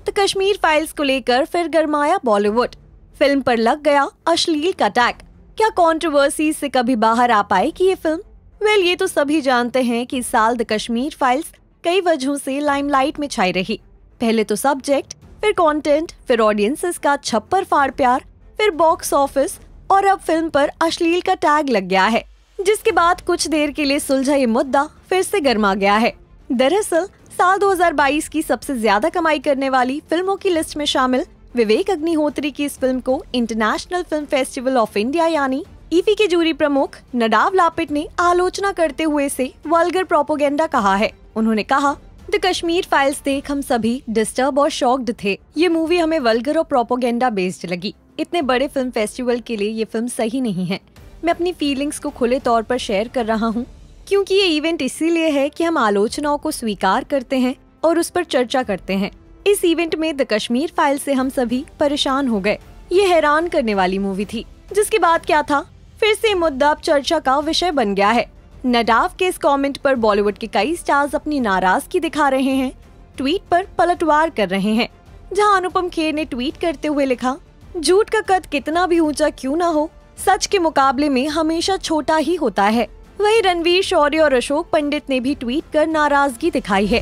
The Kashmir files को लेकर फिर गरमाया बॉलीवुड। फिल्म पर लग गया अश्लील का टैग। क्या कंट्रोवर्सी से कभी बाहर आ पाएगी ये फिल्म? ये तो सभी जानते हैं कि इस साल द कश्मीर फाइल्स कई वजहों से लाइमलाइट में छाई रही। पहले तो सब्जेक्ट, फिर कंटेंट, फिर ऑडियंसेस का छप्पर फाड़ प्यार, फिर बॉक्स ऑफिस और अब फिल्म पर अश्लील का टैग लग गया है, जिसके बाद कुछ देर के लिए सुलझा ये मुद्दा फिर से गर्मा गया है। दरअसल साल 2022 की सबसे ज्यादा कमाई करने वाली फिल्मों की लिस्ट में शामिल विवेक अग्निहोत्री की इस फिल्म को international film festival of India यानी ईफी के जूरी प्रमुख नडाव लापिट ने आलोचना करते हुए इसे वल्गर प्रोपोगेंडा कहा है। उन्होंने कहा, द कश्मीर फाइल्स देख हम सभी डिस्टर्ब और शॉक्ड थे। ये मूवी हमें वल्गर और प्रोपोगेंडा बेस्ड लगी। इतने बड़े फिल्म फेस्टिवल के लिए ये फिल्म सही नहीं है। मैं अपनी फीलिंग्स को खुले तौर पर शेयर कर रहा हूँ, क्योंकि ये इवेंट इसीलिए है कि हम आलोचनाओं को स्वीकार करते हैं और उस पर चर्चा करते हैं। इस इवेंट में द कश्मीर फाइल से हम सभी परेशान हो गए। ये हैरान करने वाली मूवी थी। जिसके बाद क्या था, फिर से मुद्दा अब चर्चा का विषय बन गया है। नडाव के इस कमेंट पर बॉलीवुड के कई स्टार्स अपनी नाराजगी दिखा रहे हैं, ट्वीट पर पलटवार कर रहे हैं। जहां अनुपम खेर ने ट्वीट करते हुए लिखा, झूठ का कद कितना भी ऊंचा क्यों ना हो, सच के मुकाबले में हमेशा छोटा ही होता है। वहीं रणवीर शौर्य और अशोक पंडित ने भी ट्वीट कर नाराजगी दिखाई है।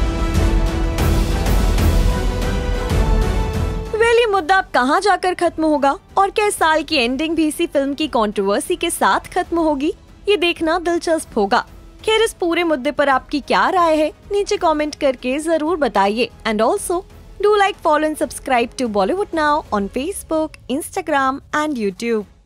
ये मुद्दा अब कहां जाकर खत्म होगा और क्या इस साल की एंडिंग भी इसी फिल्म की कंट्रोवर्सी के साथ खत्म होगी, ये देखना दिलचस्प होगा। खैर, इस पूरे मुद्दे पर आपकी क्या राय है, नीचे कमेंट करके जरूर बताइए। And also do like, follow and subscribe to Bollywood now on Facebook, Instagram and YouTube.